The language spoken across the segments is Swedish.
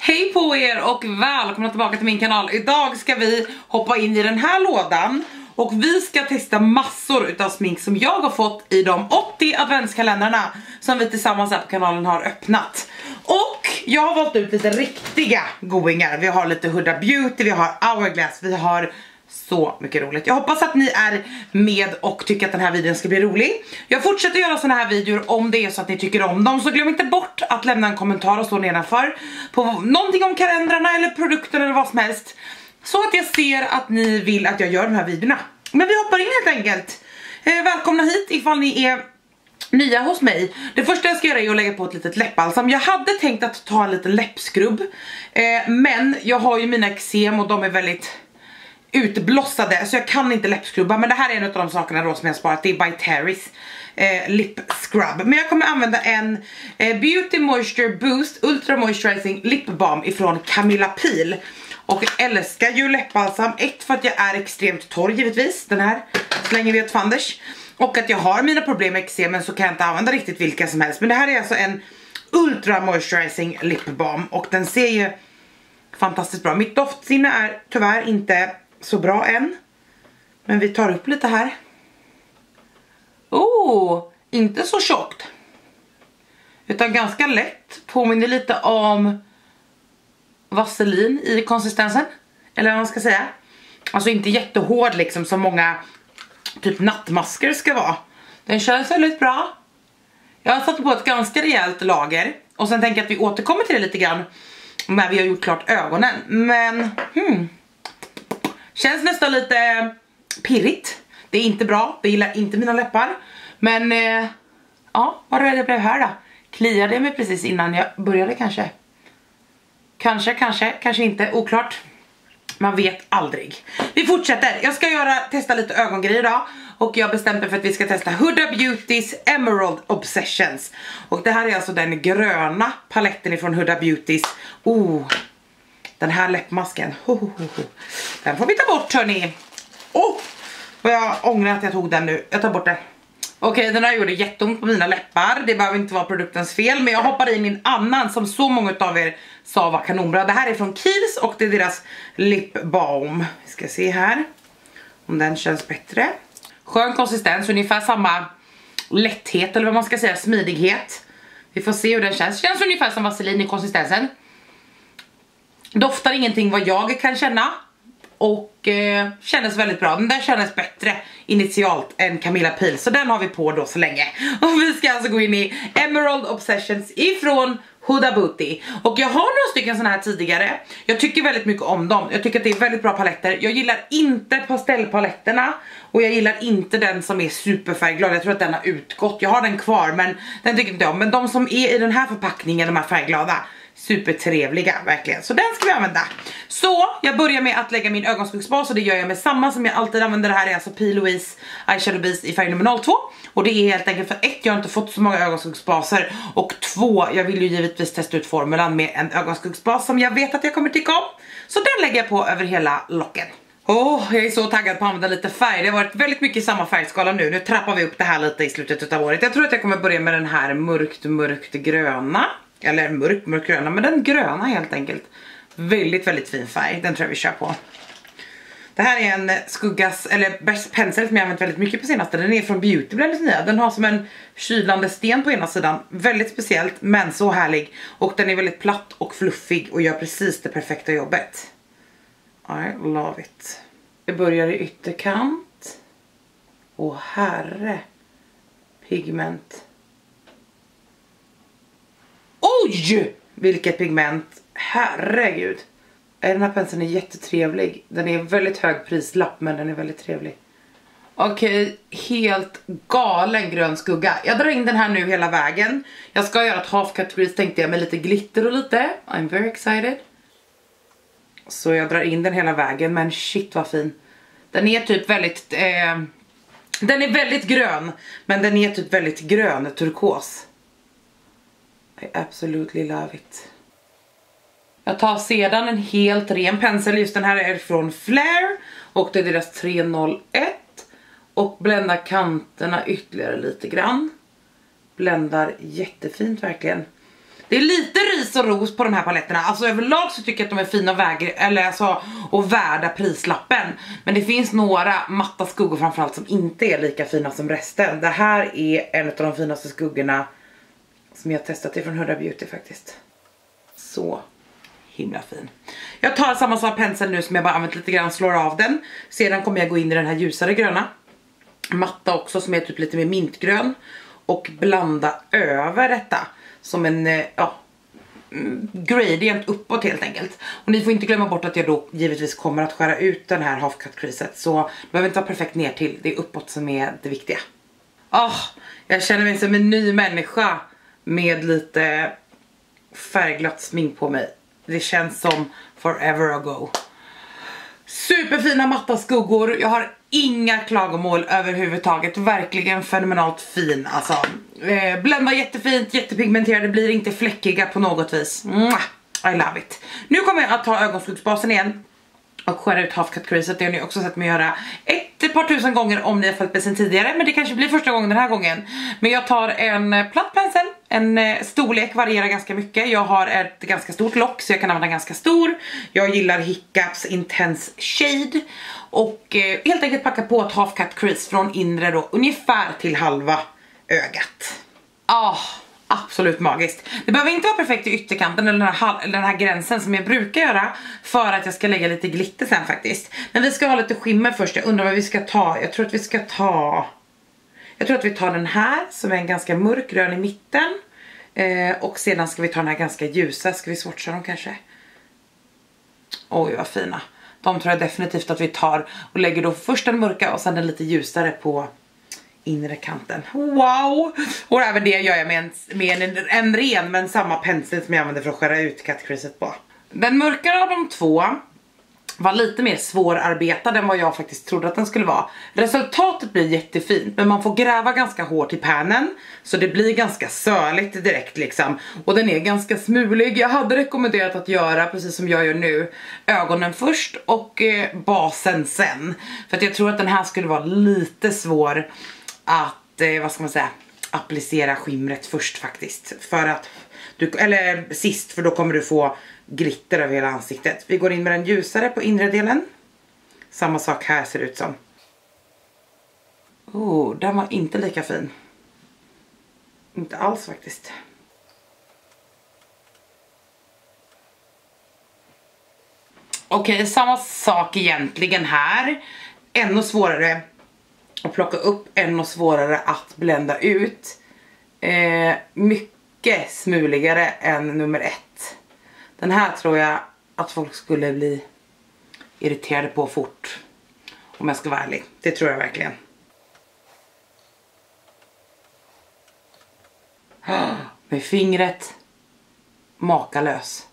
Hej på er och välkomna tillbaka till min kanal. Idag ska vi hoppa in i den här lådan och vi ska testa massor utav smink som jag har fått i de 80 adventskalendrarna som vi tillsammans här på kanalen har öppnat. Och jag har valt ut lite riktiga goingar. Vi har lite Huda Beauty, vi har Hourglass, vi har så mycket roligt. Jag hoppas att ni är med och tycker att den här videon ska bli rolig. Jag fortsätter göra såna här videor om det är så att ni tycker om dem. Så glöm inte bort att lämna en kommentar och stå nedanför på någonting om kalendrarna eller produkten eller vad som helst. Så att jag ser att ni vill att jag gör de här videorna. Men vi hoppar in helt enkelt. Välkomna hit ifall ni är nya hos mig. Det första jag ska göra är att lägga på ett litet läppbalsam. Jag hade tänkt att ta en liten läppskrubb. Men jag har ju mina eksem och de är väldigt utblossade så jag kan inte läppskrubba. Men det här är en av de sakerna då som jag har sparat. Det är By Terry's lip scrub. Men jag kommer använda en Beauty Moisture Boost Ultra Moisturizing Lip Balm ifrån Camilla Pil. Och jag älskar ju läppbalsam. Ett, för att jag är extremt torr givetvis. Den här slänger vi åt fanders. Och att jag har mina problem med eksemen så kan jag inte använda riktigt vilka som helst. Men det här är alltså en Ultra Moisturizing Lip Balm. Och den ser ju fantastiskt bra. Mitt doftsinne är tyvärr inte så bra än. Men vi tar upp lite här. Inte så tjockt. Utan ganska lätt. Påminner lite om vaselin i konsistensen. Eller vad man ska säga. Alltså inte jättehård liksom som många typ nattmasker ska vara. Den känns väldigt bra. Jag har satt på ett ganska rejält lager. Och sen tänker jag att vi återkommer till det lite grann när vi har gjort klart ögonen. Men känns nästan lite pirrigt. Det är inte bra, det gillar inte mina läppar. Men ja, vad röd jag blev här då. Kliade jag mig precis innan jag började kanske. Kanske inte, oklart. Man vet aldrig. Vi fortsätter, jag ska testa lite ögongrejer idag. Och jag bestämde mig för att vi ska testa Huda Beautys Emerald Obsessions. Och det här är alltså den gröna paletten ifrån Huda Beautys. Den här läppmasken. Den får vi ta bort, hörni. Vad jag ångrar att jag tog den nu. Jag tar bort den. Okej, den här gjorde jätteont på mina läppar. Det behöver inte vara produktens fel. Men jag hoppar in i en annan som så många av er sa var kanonbra. Det här är från Kiehl's och det är deras lip balm. Vi ska se här om den känns bättre. Skön konsistens, ungefär samma lätthet eller vad man ska säga, smidighet. Vi får se hur den känns. Känns ungefär som vaselin i konsistensen. Doftar ingenting vad jag kan känna. Och kändes väldigt bra. Den där kändes bättre initialt än Camilla Pil. Så den har vi på då så länge. Och vi ska alltså gå in i Emerald Obsessions ifrån Huda Beauty. Och jag har några stycken såna här tidigare. Jag tycker väldigt mycket om dem. Jag tycker att det är väldigt bra paletter. Jag gillar inte pastellpaletterna. Och jag gillar inte den som är superfärgglad. Jag tror att den har utgått. Jag har den kvar men den tycker inte jag om. Men de som är i den här förpackningen, de här färgglada, supertrevliga verkligen. Så den ska vi använda. Så jag börjar med att lägga min ögonskuggsbas. Och det gör jag med samma som jag alltid använder. Det här är alltså P. Louise Eyeshadow Base i färg nummer 02. Och det är helt enkelt för ett, jag har inte fått så många ögonskuggsbaser. Och två, jag vill ju givetvis testa ut formulan med en ögonskuggsbas som jag vet att jag kommer tycka om. Så den lägger jag på över hela locken. Jag är så taggad på att använda lite färg. Det har varit väldigt mycket i samma färgskala nu. Nu trappar vi upp det här lite i slutet av året. Jag tror att jag kommer börja med den här mörkt gröna. Eller mörk gröna, men den gröna helt enkelt. Väldigt, väldigt fin färg. Den tror jag vi kör på. Det här är en skuggas, eller bäst pensel som jag använt väldigt mycket på senaste. Den är från Beauty Blend nya. Den har som en kylande sten på ena sidan. Väldigt speciellt, men så härlig. Och den är väldigt platt och fluffig och gör precis det perfekta jobbet. I love it. Jag börjar i ytterkant. Åh herre. Pigment. Oj! Vilket pigment. Herregud. Den här penseln är jättetrevlig. Den är väldigt hög prislapp men den är väldigt trevlig. Okej, helt galen grön skugga. Jag drar in den här nu hela vägen. Jag ska göra ett half cut crease tänkte jag med lite glitter och lite. I'm very excited. Så jag drar in den hela vägen, men shit vad fin. Den är typ väldigt den är väldigt grön, men den är typ väldigt grön turkos. I absolutely love it. Jag tar sedan en helt ren pensel. Just den här är från Flair. Och det är deras 301. Och bländar kanterna ytterligare lite grann. Bländar jättefint verkligen. Det är lite ris ris och ros på de här paletterna. Alltså överlag så tycker jag att de är fina och värda prislappen. Men det finns några matta skuggor framförallt som inte är lika fina som resten. Det här är en av de finaste skuggorna som jag har testat ifrån Huda Beauty faktiskt. Så himla fin. Jag tar samma pensel nu som jag bara använt lite grann, slår av den. Sedan kommer jag gå in i den här ljusare gröna matta också som är typ lite mer mintgrön. Och blanda över detta som en gradient uppåt helt enkelt. Och ni får inte glömma bort att jag då givetvis kommer att skära ut den här half cut creaset. Så det behöver inte vara perfekt ner till. Det är uppåt som är det viktiga. Jag känner mig som en ny människa med lite färgglatt smink på mig. Det känns som forever ago. Superfina matta skuggor. Jag har inga klagomål överhuvudtaget. Verkligen fenomenalt fin. Alltså, bländar jättefint, jättepigmenterade. Blir inte fläckiga på något vis. I love it. Nu kommer jag att ta ögonskuggsbasen igen och skära ut half cut creaset. Det har ni också sett mig göra ett par tusen gånger om ni har följt med sen tidigare. Men det kanske blir första gången den här gången. Men jag tar en platt pensel. En storlek varierar ganska mycket. Jag har ett ganska stort lock så jag kan använda ganska stor. Jag gillar Hiccups Intense Shade. Och helt enkelt packa på ett half cut crease från inre då ungefär till halva ögat. Absolut magiskt. Det behöver inte vara perfekt i ytterkanten eller den här gränsen som jag brukar göra för att jag ska lägga lite glitter sen faktiskt. Men vi ska ha lite skimmer först. Jag undrar vad vi ska ta. Jag tror att vi tar den här som är en ganska mörkgrön i mitten. Och sedan ska vi ta den här ganska ljusa. Ska vi swatcha dem kanske? Oj vad fina. De tror jag definitivt att vi tar och lägger då först den mörka och sen den lite ljusare på inre kanten. Wow! Och även det gör jag med en ren men samma pensel som jag använder för att skära ut cut creaset på. Den mörkare av de två var lite mer svårarbetad än vad jag faktiskt trodde att den skulle vara. Resultatet blir jättefint men man får gräva ganska hårt i pannen så det blir ganska söligt direkt liksom. Och den är ganska smulig. Jag hade rekommenderat att göra, precis som jag gör nu, ögonen först och basen sen. För att jag tror att den här skulle vara lite svår att, vad ska man säga, applicera skimret först faktiskt. För att eller sist, för då kommer du få glitter över hela ansiktet. Vi går in med den ljusare på inre delen. Samma sak här ser det ut som. Den var inte lika fin. Inte alls faktiskt. Okej, samma sak egentligen här. Ännu svårare att plocka upp, ännu svårare att blända ut. Mycket smuligare än nummer 1. Den här tror jag att folk skulle bli irriterade på fort. Om jag ska vara ärlig. Det tror jag verkligen. Med fingret makalös.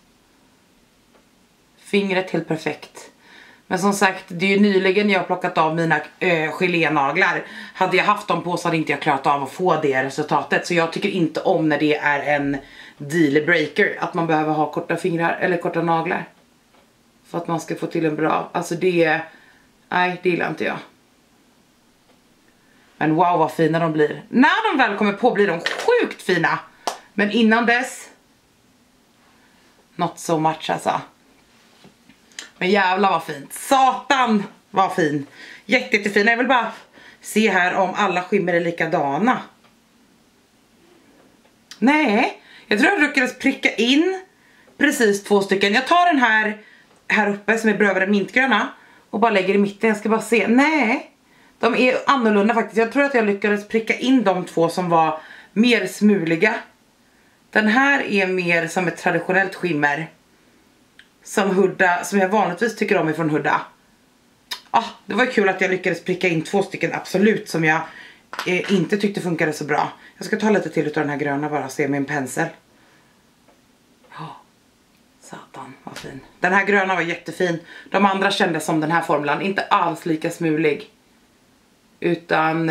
Fingret helt perfekt. Men som sagt, det är ju nyligen jag har plockat av mina gelénaglar. Hade jag haft dem på så hade inte jag klarat av att få det resultatet. Så jag tycker inte om när det är en dealbreaker. Att man behöver ha korta fingrar eller korta naglar. För att man ska få till en bra. Alltså det, nej det gillar inte jag. Men wow vad fina de blir. När de väl kommer på blir de sjukt fina. Men innan dess, not so much alltså. Men jävlar vad fint. Satan vad fin. Jättefin. Jag vill bara se här om alla skimmer är likadana. Nej. Jag tror jag lyckades pricka in precis 2 stycken. Jag tar den här uppe som är brövade mintgröna. Och bara lägger i mitten. Jag ska bara se. Nej. De är annorlunda faktiskt. Jag tror att jag lyckades pricka in de 2 som var mer smuliga. Den här är mer som ett traditionellt skimmer. Som Huda, som jag vanligtvis tycker om ifrån Huda. Det var kul att jag lyckades pricka in 2 stycken absolut som jag inte tyckte funkade så bra. Jag ska ta lite till utav den här gröna bara och se med en pensel. Satan, vad fin. Den här gröna var jättefin. De andra kändes som den här formulan. Inte alls lika smulig. Utan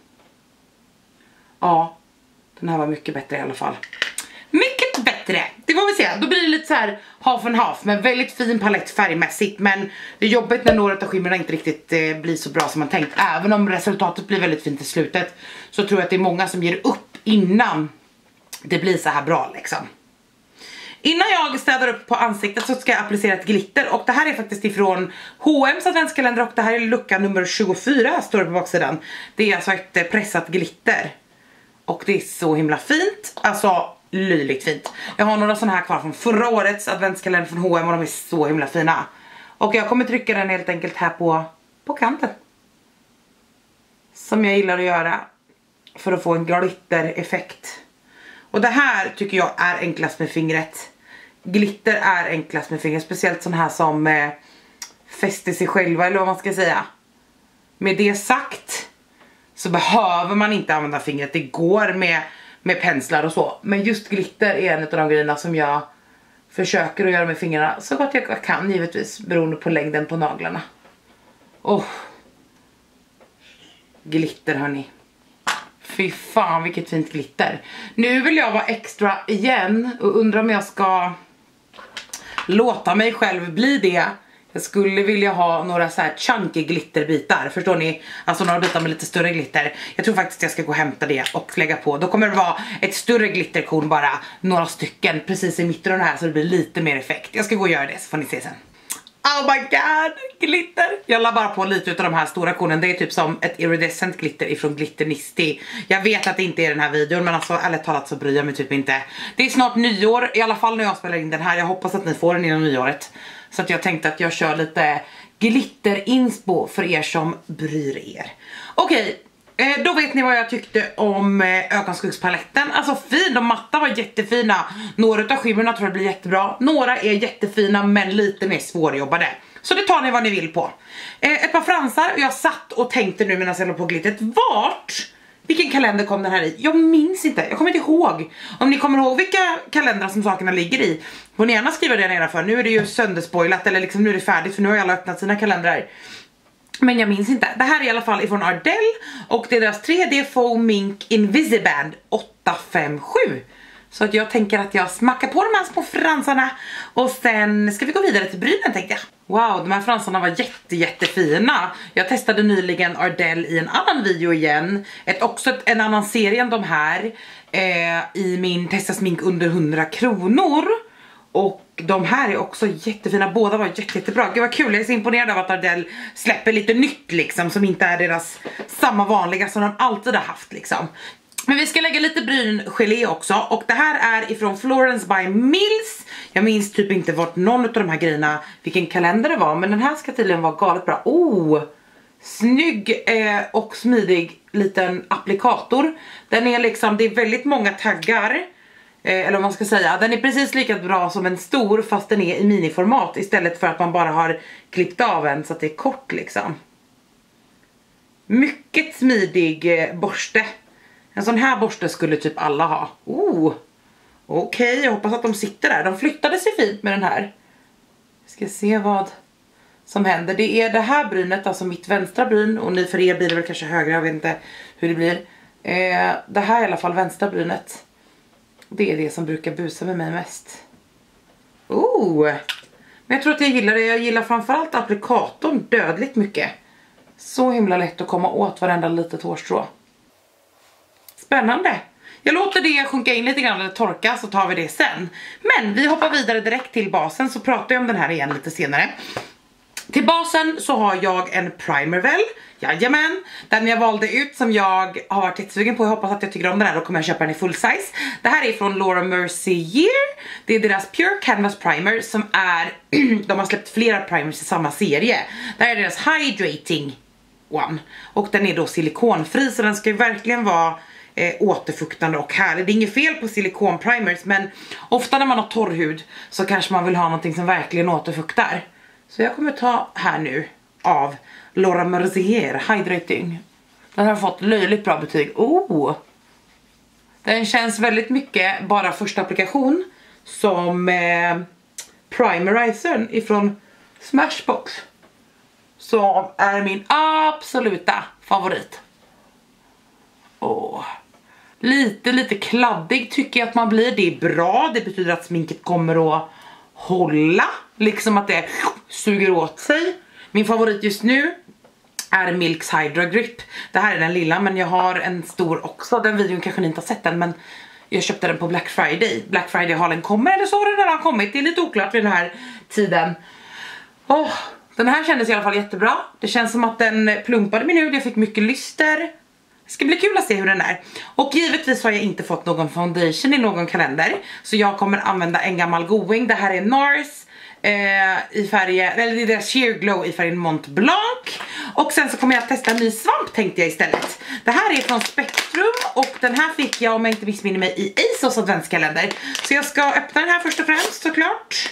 den här var mycket bättre i alla fall. Mycket bättre. Det får vi se. Då blir det lite så här half and half. Men väldigt fin palett färgmässigt. Men det är jobbigt när några av skimmerna inte riktigt blir så bra som man tänkt. Även om resultatet blir väldigt fint i slutet. Så tror jag att det är många som ger upp innan det blir så här bra liksom. Innan jag städar upp på ansiktet så ska jag applicera ett glitter. Och det här är faktiskt ifrån H&M's adventskalender. Och det här är lucka nummer 24, står det på baksidan. Det är alltså ett pressat glitter. Och det är så himla fint. Alltså löjligt fint. Jag har några sådana här kvar från förra årets adventskalender från H&M. Och de är så himla fina. Och jag kommer trycka den helt enkelt här på kanten. Som jag gillar att göra. För att få en glittereffekt. Och det här tycker jag är enklast med fingret. Glitter är enklast med fingret. Speciellt sån här som fäster sig själva, eller vad man ska säga. Med det sagt så behöver man inte använda fingret. Det går med penslar och så. Men just glitter är en av de grejerna som jag försöker att göra med fingrarna så gott jag kan, givetvis. Beroende på längden på naglarna. Glitter, hörni. Fy fan vilket fint glitter. Nu vill jag vara extra igen och undrar om jag ska låta mig själv bli det. Jag skulle vilja ha några så här chunky glitterbitar, förstår ni? Alltså några bitar med lite större glitter. Jag tror faktiskt jag ska gå och hämta det och lägga på. Då kommer det vara ett större glitterkorn, bara några stycken precis i mitten av det här, så det blir lite mer effekt. Jag ska gå och göra det så får ni se sen. Oh my god, glitter. Jag la bara på lite av de här stora kornen. Det är typ som ett iridescent glitter ifrån Glitternisti. Jag vet att det inte är den här videon, men alltså ärligt talat så bryr jag mig typ inte. Det är snart nyår, i alla fall när jag spelar in den här. Jag hoppas att ni får den innan nyåret. Så att jag tänkte att jag kör lite glitter-inspo för er som bryr er. Okej. Då vet ni vad jag tyckte om ögonskuggspaletten. Alltså fin, de matta var jättefina. Några av skimmerna tror jag blir jättebra. Några är jättefina men lite mer svårjobbade. Så det tar ni vad ni vill på. Ett par fransar, och jag satt och tänkte nu medan jag låg på glittret. Vilken kalender kom den här i? Jag minns inte, jag kommer inte ihåg. Om ni kommer ihåg vilka kalendrar som sakerna ligger i, får ni gärna skriva det nedanför. Nu är det ju sönderspoilat, eller liksom nu är det färdigt, för nu har alla öppnat sina kalendrar. Men jag minns inte. Det här är i alla fall ifrån Ardell. Och det är deras 3D Faux Mink Invisiband 857. Så att jag tänker att jag smackar på de här små fransarna. Och sen ska vi gå vidare till brynen, tänkte jag. Wow, de här fransarna var jättefina. Jag testade nyligen Ardell i en annan video igen. En annan serie än de här. I min testa smink under 100 kronor. Och de här är också jättefina. Båda var jättebra. Det var kul, jag är så imponerad av att Ardell släpper lite nytt liksom. Som inte är deras samma vanliga som de alltid har haft liksom. Men vi ska lägga lite bryngelé också. Och det här är ifrån Florence by Mills. Jag minns typ inte vart någon av de här grejerna, vilken kalender det var. Men den här ska tydligen vara galet bra. Snygg och smidig liten applikator. Den är liksom, det är väldigt många taggar. Eller vad man ska säga. Den är precis lika bra som en stor, fast den är i miniformat. Istället för att man bara har klippt av en så att det är kort liksom. Mycket smidig borste. En sån här borste skulle typ alla ha. Okej, jag hoppas att de sitter där. De flyttade sig fint med den här. Ska se vad som händer. Det är det här brynet, alltså mitt vänstra bryn. Och ni, för er blir det väl kanske högre, jag vet inte hur det blir. Det här är i alla fall vänstra brynet. Det är det som brukar busa med mig mest. Men jag tror att jag gillar det. Jag gillar framförallt applikatorn dödligt mycket. Så himla lätt att komma åt varenda litet hårstrå. Spännande. Jag låter det sjunka in lite grann eller torka, så tar vi det sen. Men vi hoppar vidare direkt till basen, så pratar jag om den här igen lite senare. Till basen så har jag en primer väl. Jajamän, den jag valde ut som jag har varit jättesugen på. Jag hoppas att jag tycker om den här, då kommer jag köpa den i full size. Det här är från Laura Mercier. Det är deras Pure Canvas Primer som är, de har släppt flera primers i samma serie. Det här är deras Hydrating One. Och den är då silikonfri, så den ska ju verkligen vara återfuktande och härlig. Det är inget fel på silikonprimers, men ofta när man har torr hud så kanske man vill ha någonting som verkligen återfuktar. Så jag kommer ta här nu av Laura Mercier Hydrating. Den har fått löjligt bra betyg. Den känns väldigt mycket, bara första applikation, som primerizern ifrån Smashbox. Som är min absoluta favorit. Lite kladdig tycker jag att man blir. Det är bra, det betyder att sminket kommer att hålla. Liksom att det suger åt sig. Min favorit just nu är Milks Hydra Grip. Det här är den lilla, men jag har en stor också. Den videon kanske ni inte har sett än, men Jag köpte den på Black Friday. Black Friday-halen kommer, eller så har den redan kommit. Det är lite oklart vid den här tiden. Den här kändes i alla fall jättebra. Det känns som att den plumpade mig nu. Jag fick mycket lyster. Det ska bli kul att se hur den är. Och givetvis har jag inte fått någon foundation i någon kalender. Så jag kommer använda en gammal Going. Det här är NARS i färgen, eller det är deras Sheer Glow i färgen Mont Blanc. Och sen så kommer jag att testa en ny svamp, tänkte jag istället. Det här är från Spektrum och den här fick jag, om jag inte missminner mig, i ASOS adventskalender. Så jag ska öppna den här först och främst, såklart.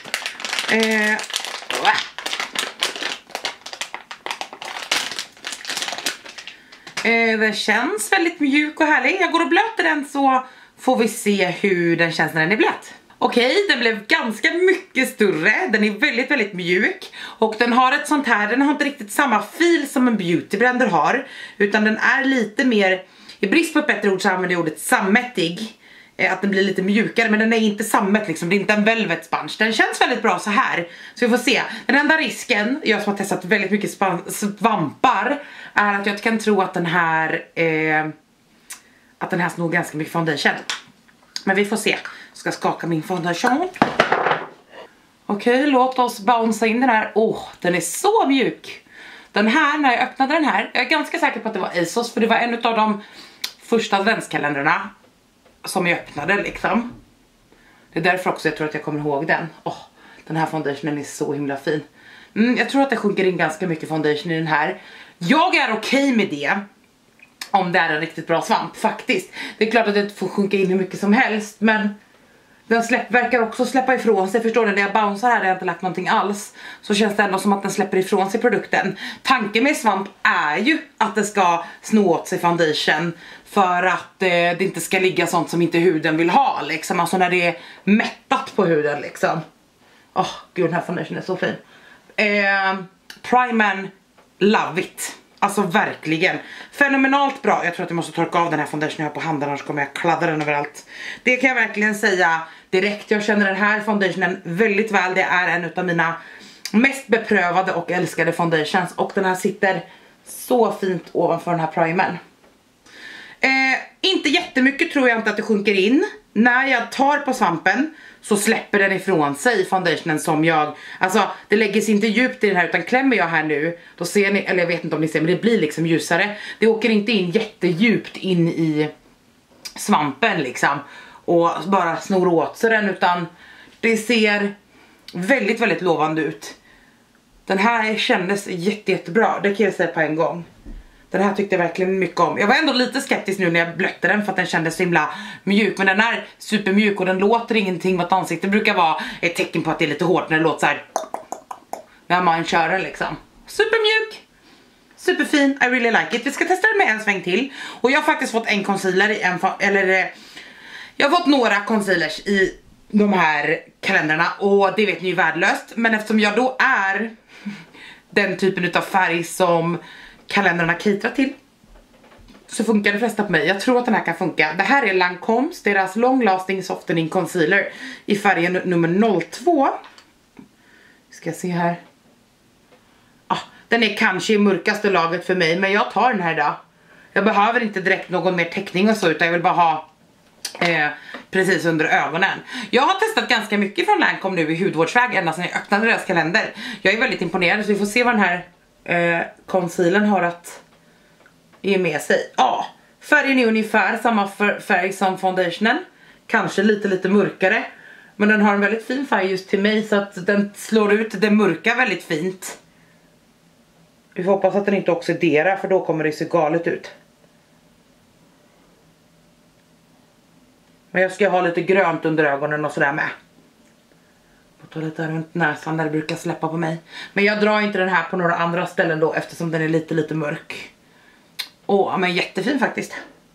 Den känns väldigt mjuk och härlig. Jag går och blöter den så får vi se hur den känns när den är blöt. Okej, den blev ganska mycket större. Den är väldigt, väldigt mjuk. Och den har ett sånt här, den har inte riktigt samma fil som en beauty blender har. Utan den är lite mer, i brist på ett bättre ord så använder jag ordet sammetig. Att den blir lite mjukare, men den är inte sammet liksom. Det är inte en velvet sponge. Den känns väldigt bra så här. Så vi får se. Den enda risken, jag som har testat väldigt mycket svampar, är att jag kan tro att den här snor ganska mycket foundation. Men vi får se. Jag ska skaka min foundation. Okej, låt oss bouncea in den här. Den är så mjuk. Den här, när jag öppnade den här, jag är ganska säker på att det var ASOS, för det var en av de första adventskalendrarna som jag öppnade liksom. Det är därför också jag tror att jag kommer ihåg den. Den här foundationen är så himla fin. Jag tror att det sjunker in ganska mycket foundation i den här. Jag är okej med det. Om det är en riktigt bra svamp, faktiskt. Det är klart att det inte får sjunka in hur mycket som helst, men den verkar också släppa ifrån sig. Förstår ni, när jag bouncear här, där jag inte lagt någonting alls, så känns det ändå som att den släpper ifrån sig produkten. Tanken med svamp är ju att det ska snå åt sig foundation, för att det inte ska ligga sånt som inte huden vill ha liksom. Alltså när det är mättat på huden liksom. Gud, den här foundationen är så fin. Primen, love it. Alltså verkligen. Fenomenalt bra. Jag tror att jag måste torka av den här foundationen jag har på handen, annars kommer jag kladda den överallt. Det kan jag verkligen säga direkt. Jag känner den här foundationen väldigt väl. Det är en av mina mest beprövade och älskade foundations. Och den här sitter så fint ovanför den här primen. Inte jättemycket tror jag inte att det sjunker in. När jag tar på svampen så släpper den ifrån sig foundationen som jag, alltså det lägger sig inte djupt i den här, utan klämmer jag här nu, då ser ni, eller jag vet inte om ni ser, men det blir liksom ljusare. Det åker inte in jättedjupt in i svampen liksom och bara snor åt sig den, utan det ser väldigt, väldigt lovande ut. Den här kändes jättebra, det kan jag säga på en gång. Den här tyckte jag verkligen mycket om. Jag var ändå lite skeptisk nu när jag blötte den, för att den kändes så himla mjuk. Men den är supermjuk och den låter ingenting. Vad ett ansikte brukar vara ett tecken på att det är lite hårt när det låter så här när man kör den liksom. Supermjuk, superfin, I really like it. Vi ska testa den med en sväng till. Och jag har faktiskt fått en concealer i jag har fått några concealers i de här kalendrarna, och det vet ni ju värdelöst. Men eftersom jag då är den typen av färg som kalendrarna caterar till, så funkar det flesta på mig. Jag tror att den här kan funka. Det här är Lancomes, deras Long Lasting Softening Concealer i färgen nummer 02. Ska jag se här. Den är kanske i mörkaste laget för mig, men jag tar den här idag. Jag behöver inte direkt någon mer täckning och så, utan jag vill bara ha precis under ögonen. Jag har testat ganska mycket från Lancome nu i hudvårdsväg ända sedan jag öppnade deras kalender. Jag är väldigt imponerad, så vi får se vad den här concealern har att ge med sig. Färgen är ungefär samma färg som foundationen. Kanske lite mörkare, men den har en väldigt fin färg just till mig, så att den slår ut det mörka väldigt fint. Vi får hoppas att den inte oxiderar, för då kommer det se galet ut. Men jag ska ha lite grönt under ögonen och sådär med. Och ta lite runt näsan där det brukar släppa på mig. Men jag drar inte den här på några andra ställen då, eftersom den är lite mörk. Men jättefin faktiskt.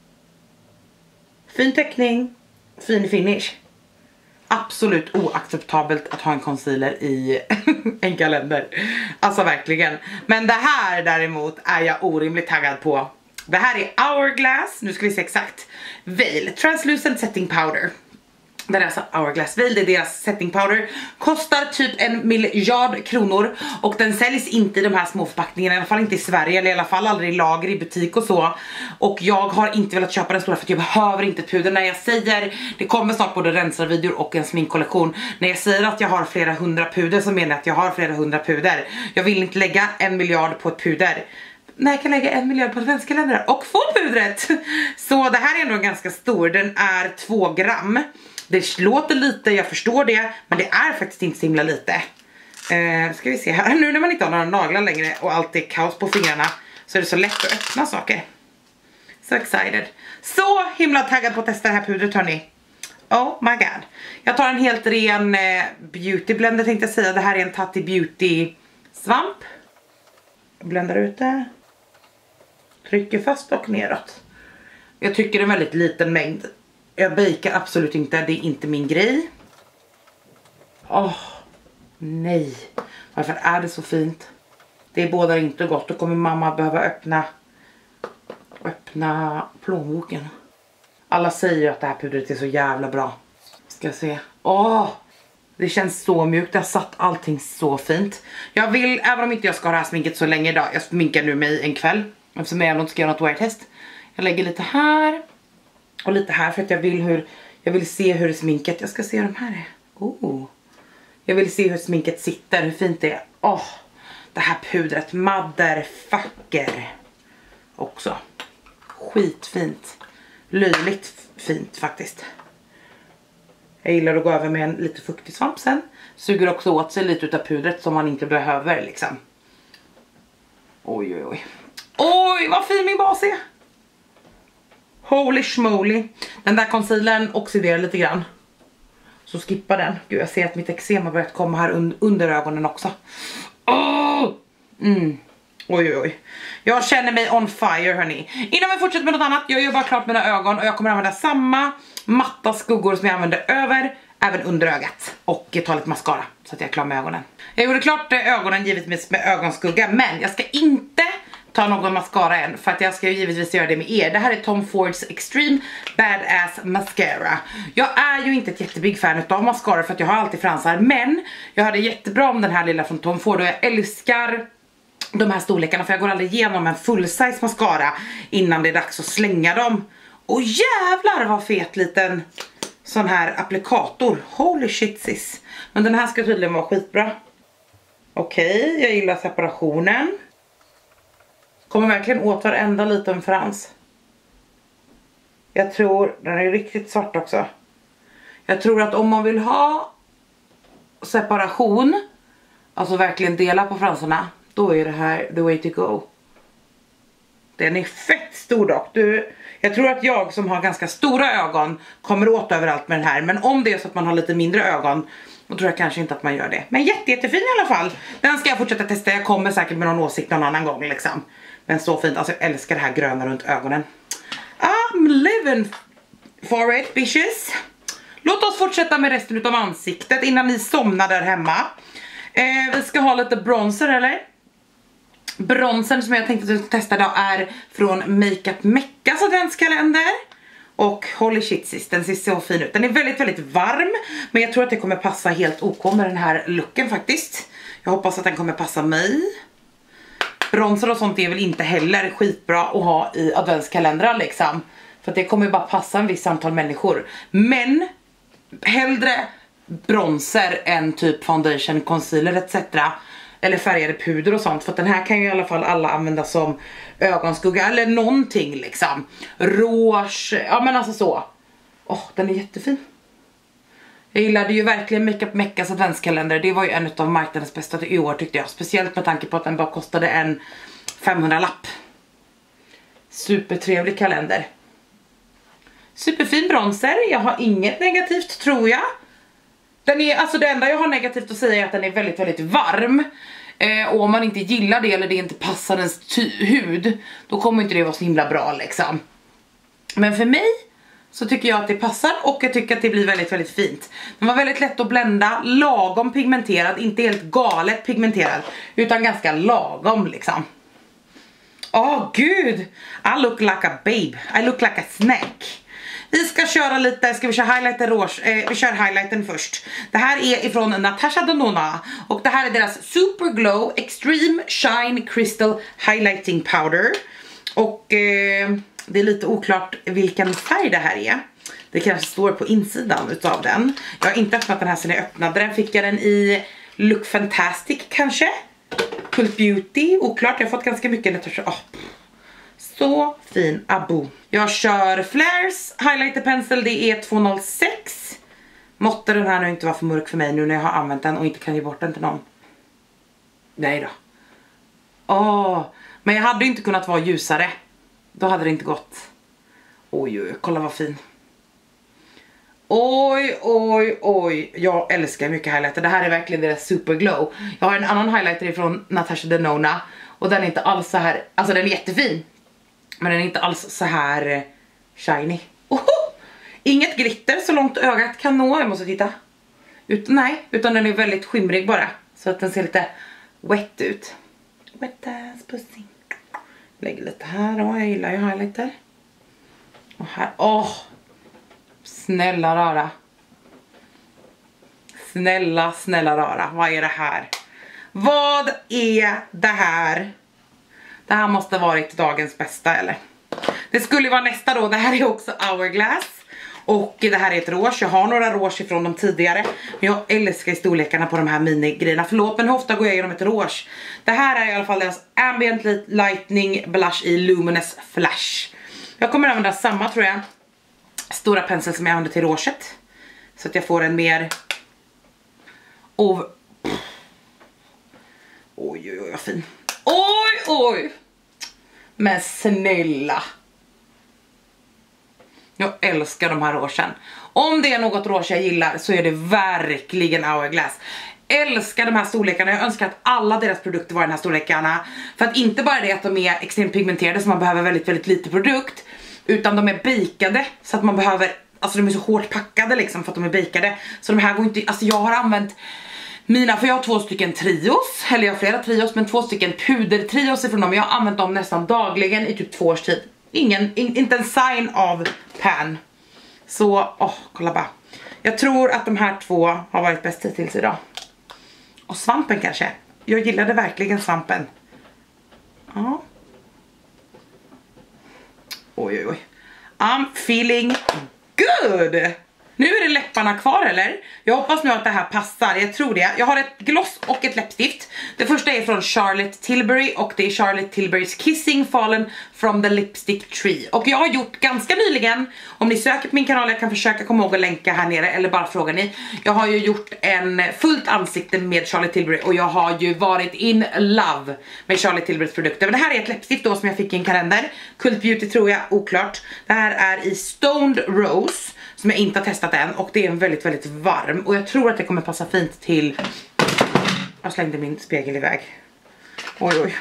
Fin teckning, fin finish. Absolut oacceptabelt att ha en concealer i en kalender. Alltså verkligen. Men det här däremot är jag orimligt taggad på. Det här är Hourglass, nu ska vi se exakt. Veil Translucent Setting Powder. Det är alltså Hourglass Veil, det är deras setting powder. Kostar typ 1 miljard kronor. Och den säljs inte i de här små förpackningarna, i alla fall inte i Sverige. Eller i alla fall aldrig i lager, i butik och så. Och jag har inte velat köpa den stora för att jag behöver inte ett puder. När jag säger, det kommer snart både rensarvideor och en sminkkollektion. När jag säger att jag har flera hundra puder så menar jag att jag har flera hundra puder. Jag vill inte lägga 1 miljard på ett puder. Nej, jag kan lägga 1 miljard på adventskalendrar och få pudret. Så det här är ändå ganska stor. Den är 2 gram. Det låter lite, jag förstår det. Men det är faktiskt inte så himla lite. Ska vi se här. Nu när man inte har några naglar längre och allt är kaos på fingrarna så är det så lätt att öppna saker. So excited. Så himla taggad på att testa det här pudret, hörni. Oh my god. Jag tar en helt ren beauty blender tänkte jag säga. Det här är en Tatti Beauty svamp. Jag bländar ut det. Trycker fast och neråt. Jag tycker det är en väldigt liten mängd. Jag bakar absolut inte, det är inte min grej. Åh, nej. Varför är det så fint? Det bådar inte gott, då kommer mamma behöva öppna plånboken. Alla säger ju att det här pudret är så jävla bra. Ska se. Åh, det känns så mjukt, det har satt allting så fint. Jag vill, även om inte jag ska ha det här sminket så länge idag. Jag sminkar nu mig en kväll. Eftersom jag inte ska göra något wear-test. Jag lägger lite här. Och lite här för att jag vill se hur sminket, jag ska se hur de här är. Oh. Jag vill se hur sminket sitter, hur fint det är. Åh, det här pudret, motherfucker. Också. Skitfint. Löjligt fint faktiskt. Jag gillar att gå över med en lite fuktig svamp sen. Suger också åt sig lite utav pudret som man inte behöver liksom. Oj, oj, oj. Oj, vad fin min bas är. Holy schmoly. Den där concealern oxiderar lite grann. Så skippa den. Gud, jag ser att mitt eksem har börjat komma här under ögonen också. Oj, oj, oj. Jag känner mig on fire, hörni. Innan vi fortsätter med något annat, jag gör bara klart mina ögon. Och jag kommer använda samma matta skuggor som jag använde även under ögat. Och ta lite mascara så att jag är klar med ögonen. Jag gjorde klart ögonen givetvis med ögonskugga. Men jag ska inte ta någon mascara än, för att jag ska givetvis göra det med er. Det här är Tom Fords Extreme Badass Mascara. Jag är ju inte ett jättebig fan av mascara för att jag har alltid fransar. Men jag hade jättebra om den här lilla från Tom Ford och jag älskar de här storlekarna, för jag går aldrig igenom en full size mascara innan det är dags att slänga dem. Och jävlar vad fet liten sån här applikator. Holy shit sis. Men den här ska tydligen vara skitbra. Okej, jag gillar separationen. Kommer verkligen åt varenda liten frans. Jag tror, den är riktigt svart också. Jag tror att om man vill ha separation, alltså verkligen dela på fransarna, då är det här the way to go. Den är fett stor dock. Jag tror att jag som har ganska stora ögon kommer åt överallt med den här. Men om det är så att man har lite mindre ögon, då tror jag kanske inte att man gör det. Men jättefin i alla fall. Den ska jag fortsätta testa. Jag kommer säkert med någon åsikt någon annan gång liksom. Men så fint. Alltså jag älskar det här gröna runt ögonen. I'm living for it, bitches. Låt oss fortsätta med resten av ansiktet innan ni somnar där hemma. Vi ska ha lite bronzer, eller? Bronzen som jag tänkte att vi ska testa idag är från Makeup Meckas adventskalender. Och holy shit sis, den ser så fin ut. Den är väldigt, väldigt varm. Men jag tror att det kommer passa helt ok med den här looken faktiskt. Jag hoppas att den kommer passa mig. Bronzer och sånt är väl inte heller skitbra att ha i adventskalendrar liksom. För att det kommer bara passa en viss antal människor. Men hellre bronzer än typ foundation, concealer etc. Eller färgade puder och sånt. För att den här kan ju i alla fall alla använda som ögonskugga eller någonting liksom. Rouge, ja men alltså så. Den är jättefin. Jag gillade ju verkligen Makeup Meckas adventskalender. Det var ju en av marknadens bästa i år tyckte jag. Speciellt med tanke på att den bara kostade en 500-lapp. Supertrevlig kalender. Superfin bronzer. Jag har inget negativt tror jag. Den är, alltså det enda jag har negativt att säga är att den är väldigt, väldigt varm. Och om man inte gillar det eller det inte passar ens hud, då kommer inte det vara så himla bra liksom. Men för mig så tycker jag att det passar och jag tycker att det blir väldigt, väldigt fint. Den var väldigt lätt att blända, lagom pigmenterad, inte helt galet pigmenterad, utan ganska lagom liksom. Åh gud, I look like a babe, I look like a snack. Vi ska köra lite, ska vi köra highlighter rouge, vi kör highlightern först. Det här är ifrån Natasha Denona och det här är deras Super Glow Extreme Shine Crystal Highlighting Powder. Och det är lite oklart vilken färg det här är. Det kanske står på insidan utav den. Jag har inte öppnat den här sedan jag öppnade den. Fick jag den i Look Fantastic kanske? Cult Beauty, oklart. Jag har fått ganska mycket. Så fin abo. Jag kör Flares Highlighter Pencil. Det är 206. Måtte den här nu inte vara för mörk för mig nu när jag har använt den och inte kan ge bort den till någon. Nej då. Men jag hade inte kunnat vara ljusare. Då hade det inte gått. Oj, kolla vad fin. Oj. Jag älskar mycket highlighter. Det här är verkligen deras Super Glow. Jag har en annan highlighter från Natasha Denona. Och den är inte alls så här. Alltså den är jättefin. Men den är inte alls så här shiny. Inget glitter så långt ögat kan nå. Jag måste titta. Utan den är väldigt skimrig bara. Så att den ser lite wet ut. Wet ass pussy. Lägger lite här då. Jag gillar ju highlighter. Och här. Snälla rara. Snälla rara. Vad är det här? Vad är det här? Det här måste ha varit dagens bästa eller? Det skulle vara nästa då. Det här är också Hourglass. Och det här är ett rouge. Jag har några rouge ifrån dem tidigare. Men jag älskar storlekarna på de här minigrejerna. Förlåt men hur ofta går jag igenom ett rouge? Det här är i alla fall deras Ambient Lightning Blush i Luminous Flash. Jag kommer använda samma tror jag. Stora pensel som jag använder till rouget. Så att jag får en mer... Oj vad fin. Oj. Men snälla. Jag älskar de här rougen. Om det är något rouge jag gillar så är det verkligen Hourglass. Älskar de här storlekarna. Jag önskar att alla deras produkter var den här storlekarna. För att inte bara det att de är extremt pigmenterade så man behöver väldigt, väldigt lite produkt. Utan de är bakade så att man behöver, alltså de är så hårt packade liksom för att de är bakade. Så de här går inte, alltså jag har använt mina, för jag har 2 stycken trios, eller jag har flera trios men 2 stycken pudertrios ifrån dem. Jag har använt dem nästan dagligen i typ 2 års tid. Inte en sign av pan. Så, kolla bara. Jag tror att de här 2 har varit bäst hittills idag. Och svampen kanske. Jag gillade verkligen svampen. Ja. Oj. I'm feeling good. Nu är det läpparna kvar eller? Jag hoppas nu att det här passar, jag tror det. Jag har ett gloss och ett läppstift. Det första är från Charlotte Tilbury och det är Charlotte Tilburys Kissing Fallen from the Lipstick Tree. Och jag har gjort ganska nyligen, om ni söker på min kanal, jag kan försöka komma ihåg att länka här nere eller bara fråga ni. Jag har ju gjort en fullt ansikte med Charlotte Tilbury och jag har ju varit in love med Charlotte Tilburys produkter. Men det här är ett läppstift då som jag fick i en kalender. Cult Beauty tror jag, oklart. Det här är i Stoned Rose som jag inte har testat än och det är en väldigt, väldigt varm. Och jag tror att det kommer passa fint till... Jag slängde min spegel iväg. Oj.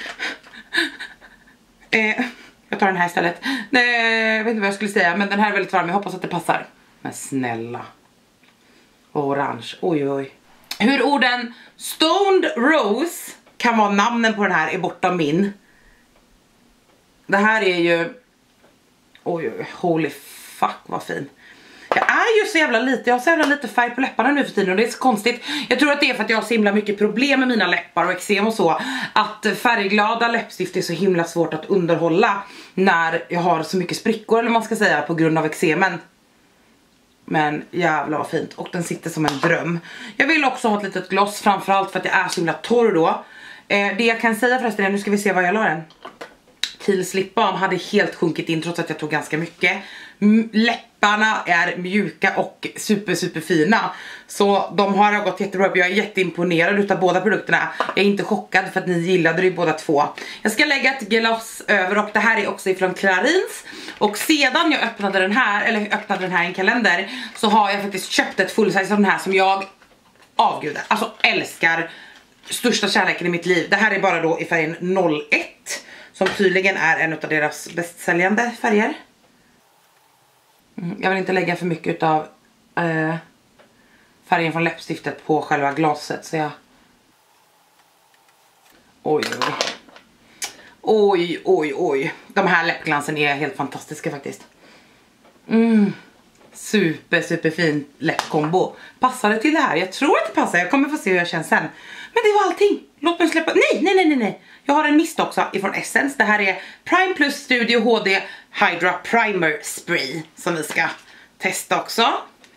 Jag tar den här istället. Nej, jag vet inte vad jag skulle säga, men den här är väldigt varm. Jag hoppas att det passar. Men snälla. Orange. Oj. Hur orden Stoned Rose kan vara namnen på den här är borta min. Det här är ju... Oj, holy fuck vad fin. Jag är ju så jävla lite, jag har så jävla lite färg på läpparna nu för tiden och det är så konstigt. Jag tror att det är för att jag har så himla mycket problem med mina läppar och eksem och så. Att färgglada läppstift är så himla svårt att underhålla när jag har så mycket sprickor eller vad man ska säga på grund av eksemen. Men jävla vad fint och den sitter som en dröm. Jag vill också ha ett litet gloss framförallt för att jag är så himla torr då. Det jag kan säga förresten är, nu ska vi se vad jag la den. Kiehl's Lip Balm hade helt sjunkit in trots att jag tog ganska mycket. Läpparna är mjuka och super fina. Så de har gått jättebra. Jag är jätteimponerad utav båda produkterna. Jag är inte chockad för att ni gillade det båda två. Jag ska lägga ett gloss över och det här är också ifrån Clarins. Och sedan jag öppnade den här i en kalender så har jag faktiskt köpt ett full size av den här som jag avgudar. Alltså älskar, största kärleken i mitt liv. Det här är bara då i färgen 01. Som tydligen är en av deras bästsäljande färger. Jag vill inte lägga för mycket av färgen från läppstiftet på själva glaset. Så jag... Oj. De här läppglansen är helt fantastiska faktiskt. Superfin läppkombo. Passar det till det här? Jag tror att det passar. Jag kommer få se hur jag känner sen. Men det var allting. Låt mig släppa. Nej. Jag har en mist också ifrån Essence. Det här är Prime Plus Studio HD Hydra Primer Spray som vi ska testa också.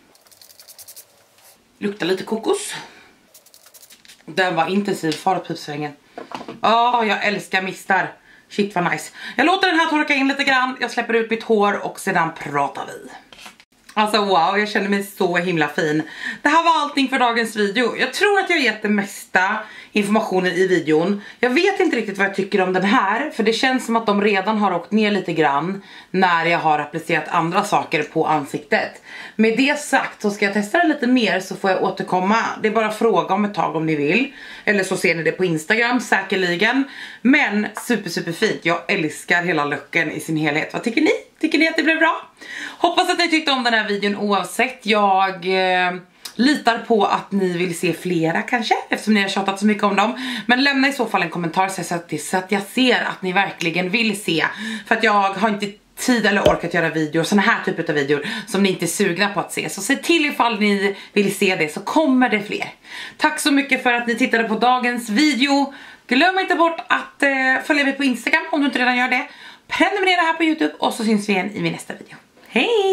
Luktar lite kokos. Den var intensiv, far och pipsvängen. Jag älskar mistar. Shit vad nice. Jag låter den här torka in lite grann. Jag släpper ut mitt hår och sedan pratar vi. Alltså wow, jag känner mig så himla fin. Det här var allting för dagens video. Jag tror att jag har gett det mesta informationen i videon. Jag vet inte riktigt vad jag tycker om den här. För det känns som att de redan har åkt ner lite grann när jag har applicerat andra saker på ansiktet. Med det sagt så ska jag testa den lite mer så får jag återkomma. Det är bara fråga om ett tag om ni vill. Eller så ser ni det på Instagram säkerligen. Men super fint. Jag älskar hela looken i sin helhet. Vad tycker ni? Tycker ni att det blev bra? Hoppas att ni tyckte om den här videon oavsett. Jag litar på att ni vill se flera kanske, eftersom ni har tjatat så mycket om dem. Men lämna i så fall en kommentar så att jag ser att ni verkligen vill se. För att jag har inte tid eller orkat göra videor, såna här typer av videor som ni inte är sugna på att se. Så se till ifall ni vill se det så kommer det fler. Tack så mycket för att ni tittade på dagens video. Glöm inte bort att följa mig på Instagram om du inte redan gör det. Prenumerera här på YouTube och så syns vi igen i min nästa video. Hej!